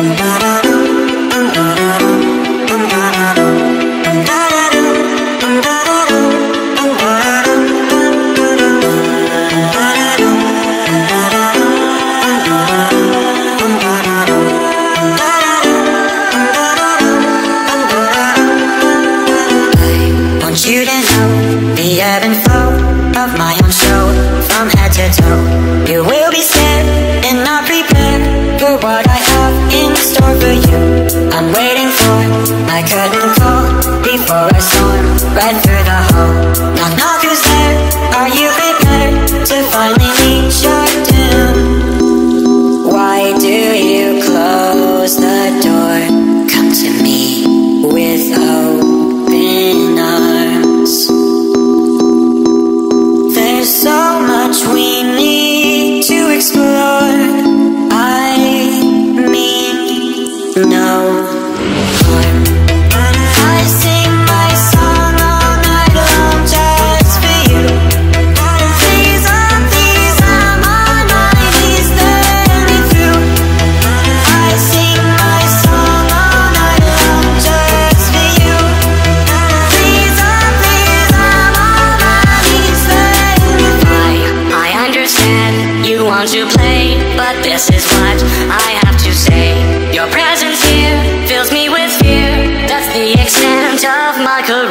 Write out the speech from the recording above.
You to know the ebb and flow of my own show, from head to toe. You will be scared and not prepared for what I have in store for you. I'm waiting for my curtain call before a storm right through the hall. Knock, knock, who's there? Are you prepared to finally meet your doom? Why do you close the door? Come to me with open arms. There's so much we need to explore. I mean no harm. I sing my song all night long just for you. Please, oh please, I'm on my knees begging through. I sing my song all night long just for you. Please, oh please, I'm on my knees begging through. I understand you want to play, but this is what I have to say. Your presence here fills me with fear. That's the extent of my career.